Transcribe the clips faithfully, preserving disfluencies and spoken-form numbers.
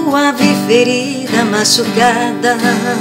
suave ferida machucada.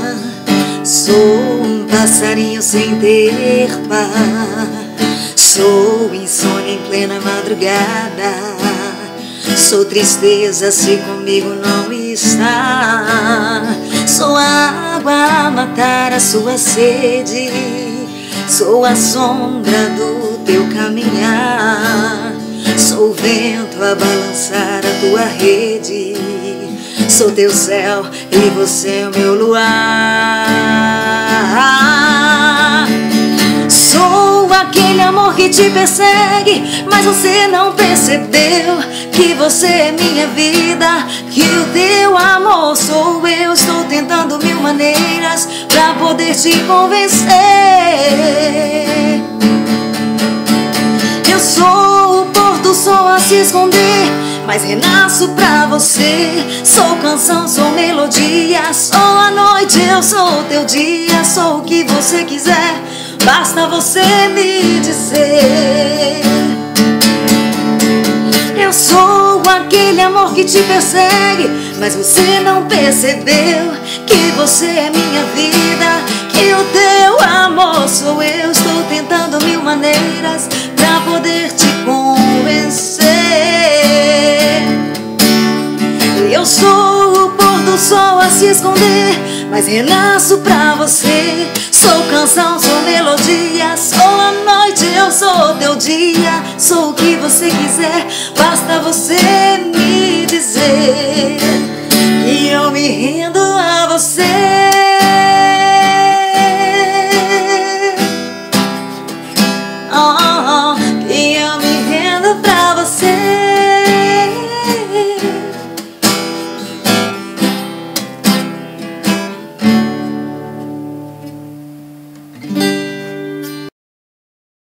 Sou um passarinho sem ter par. Sou insônia em plena madrugada. Sou tristeza se comigo não está. Sou água a matar a sua sede. Sou a sombra do teu caminhar. Sou o vento a balançar a tua rede. Sou teu céu e você é o meu luar. Sou aquele amor que te persegue, mas você não percebeu que você é minha vida, que o teu amor sou eu. Estou tentando mil maneiras pra poder te convencer. Eu sou o pôr do sol a se esconder, mas renasço pra você. Sou canção, sou melodia, sou a noite, eu sou o teu dia. Sou o que você quiser, basta você me dizer. Eu sou aquele amor que te persegue, mas você não percebeu que você é minha vida, que o teu amor sou eu. Estou tentando mil maneiras pra poder te convencer. Eu sou o pôr do sol a se esconder, mas renasço pra você. Sou canção, sou melodia, sou a noite, eu sou teu dia. Sou o que você quiser, basta você me dizer.